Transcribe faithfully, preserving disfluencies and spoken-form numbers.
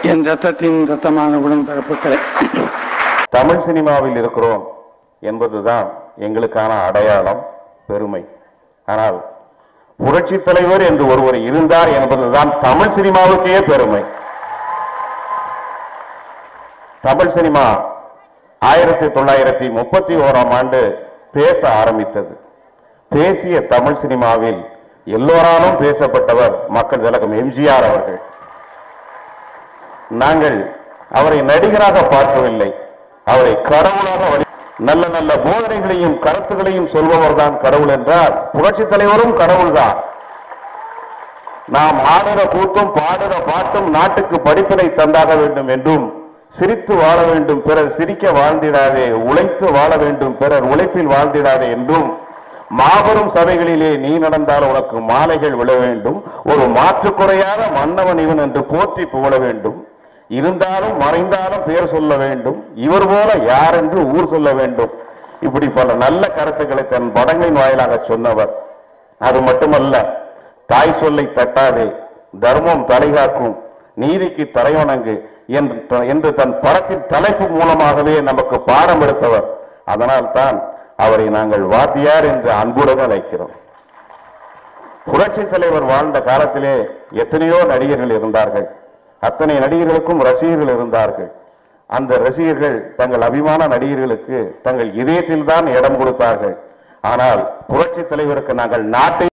என் ரத்தத்தின் ரத்தமான உடன்பிறப்புகளே, தமிழ் சினிமாவில் இருக்கிறோம் என்பதுதான் எங்களுக்கான அடையாளம், பெருமை. ஆனால் புரட்சி தலைவர் என்று ஒருவர் இருந்தார் என்பதுதான் தமிழ் சினிமாவுக்கே பெருமை. தமிழ் சினிமா ஆயிரத்தி தொள்ளாயிரத்தி முப்பத்தி ஓராம் ஆண்டு பேச ஆரம்பித்தது. பேசிய தமிழ் சினிமாவில் எல்லோராலும் பேசப்பட்டவர் மக்கள் திலகம் எம்ஜிஆர் அவர்கள். நாங்கள் அவரை நடிகராக பார்க்கவில்லை, அவரை கடவுளாக வழி நல்ல நல்ல போதனைகளையும் கருத்துகளையும் சொல்பவர் தான் கடவுள் என்றால் புரட்சி தலைவரும் கடவுள்தான். நாம் ஆடுற கூத்தும் பாடுற பாட்டும் நாட்டுக்கு படிப்பினை தந்தாக வேண்டும் என்றும், சிரித்து வாழ வேண்டும் பிறர் சிரிக்க வாழ்ந்திடாதே, உழைத்து வாழ வேண்டும் பிறர் உழைப்பில் வாழ்ந்திடாதே என்றும், மாபெரும் சபைகளிலே நீ நடந்தால் உனக்கு மாலைகள் விழ வேண்டும், ஒரு மாற்றுக்குறையாத மன்னவன் இவன் என்று போற்றி புகழ வேண்டும், இருந்தாலும் மறைந்தாலும் பேர் சொல்ல வேண்டும், இவர் போல யார் என்று ஊர் சொல்ல வேண்டும், இப்படி பல நல்ல கருத்துக்களை தன் படங்களின் வாயிலாக சொன்னவர். அது மட்டுமல்ல, தாய் சொல்லை தட்டாதே, தர்மம் தலைகாக்கும், நீதிக்கு தலைவணங்கு என்று தன் படத்தின் தலைப்பு மூலமாகவே நமக்கு பாடம் எடுத்தவர். அதனால் தான் அவரை நாங்கள் வாத்தியார் என்று அன்புடன் அழைக்கிறோம். புரட்சி தலைவர் வாழ்ந்த காலத்திலே எத்தனையோ நடிகர்கள் இருந்தார்கள். அத்தனை நடிகர்களுக்கும் ரசிகர்கள் இருந்தார்கள். அந்த ரசிகர்கள் தங்கள் அபிமான நடிகர்களுக்கு தங்கள் இதயத்தில் தான் இடம் கொடுத்தார்கள். ஆனால் புரட்சி தலைவருக்கு நாங்கள் நாட்டை